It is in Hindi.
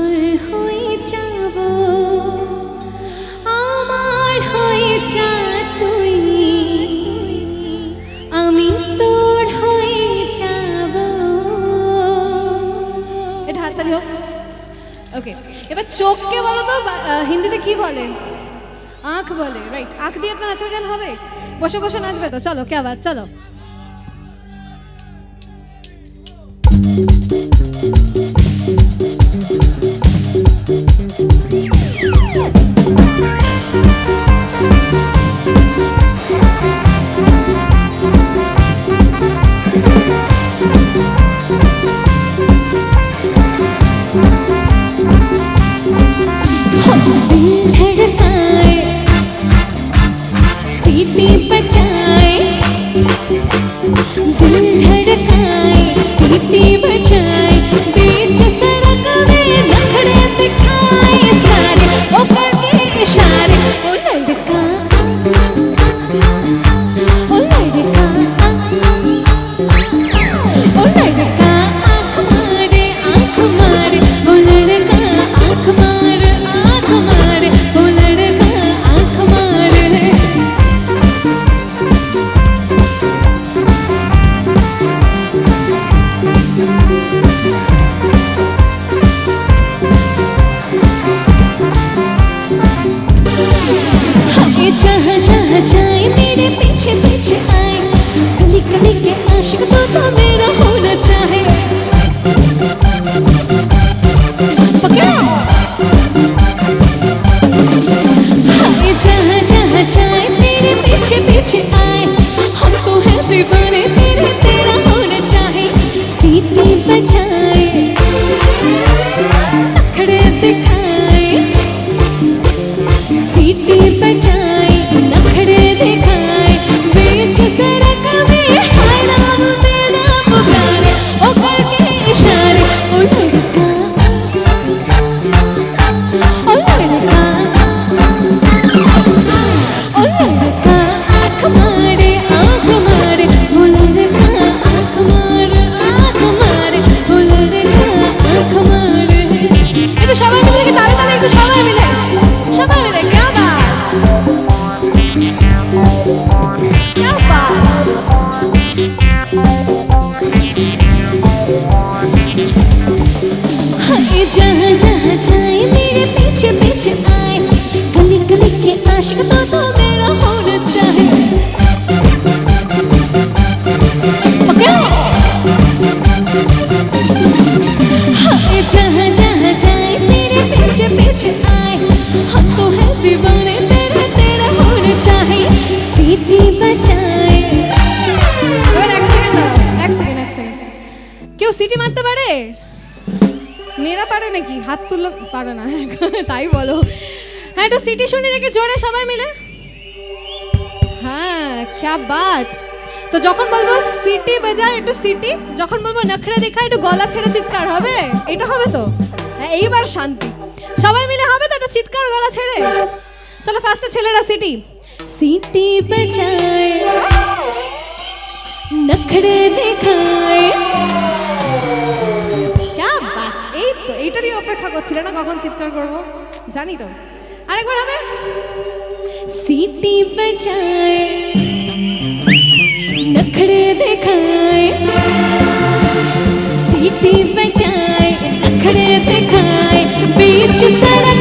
আঁচল হয়ে যাব আমার হয়ে যা তুই আমি তোর হয়ে যাব। এটা হাততালি হোক। ওকে, এবার চোখকে বলো তো হিন্দিতে কি বলে? আঁখ বলে, রাইট। আঁখ দিয়ে আপনার নাচের গান হবে? বসে বসে নাচবে তো? চলো, কে আবার, চলো। सीटी बजाए दिल धड़काए, सीटी बजाए बीच सड़क में नखरे दिखाए सारे ओ करके इशारे। ओ लड़का ओ लड़का ओ लड़का आँख मारे ओ लड़का आँख मारे ओ लड़का आँख मारे। जहाँ जहाँ जाए मेरे पीछे पीछे आए, गली गली के आशिक तो मेरा होना चाहे। जहाँ जहाँ जाए मेरे पीछे पीछे आए, हम तो है दीवाने तेरे, तेरा होना चाहे। सीटी बजाए नखरे दिखाए, सीटी बजाए नखरे दिखाए बीच सड़क में हाय नाम मेरा पुकारे ओ करके इशारे। ओ लड़का ओ लड़का ओ लड़का आँख मारे ओ लड़का आँख मारे ओ लड़का आँख मारे। একটু সবাই মিলে তালে তালে, একটু সবাই মিলে क्या बात, क्या बात। जहाँ जहाँ जाए मेरे पीछे पीछे आए, गली गली के आशिक तो मेरा होना चाहे। जहाँ जहाँ जाए मेरे पीछे पीछे आए, हम तो है दीवाने तेरे, तेरा होना चाहे। सीटी बजाए। एक सेकंड क्यों सीटी मारते पारे? मेरा पारे নাকি? হাত তুলো। পারে না, তাই বলো। হ্যাঁ, একটু সিটি শুনে দেখে জোরে সবাই মিলে। হ্যাঁ, क्या बात। তো যখন বলবো সিটি বাজায় একটু সিটি, যখন বলবো নখরে দেখায় একটু গলা ছেড়ে চিৎকার হবে। এটা হবে তো? এইবার শান্তি। সবাই মিলে হবে তো একটা চিৎকার গলা ছেড়ে? চলো ফার্স্টে ছেলেরা সিটি। सीटी बजाए नखरे दिखाए। क्या बात। এই তো এইটারই অপেক্ষা করছিলে না কখন চিৎকার করব, জানি তো। আরেকবার হবে। सीटी बजाए नखरे दिखाए, सीटी बजाए नखरे दिखाए बीच सड़क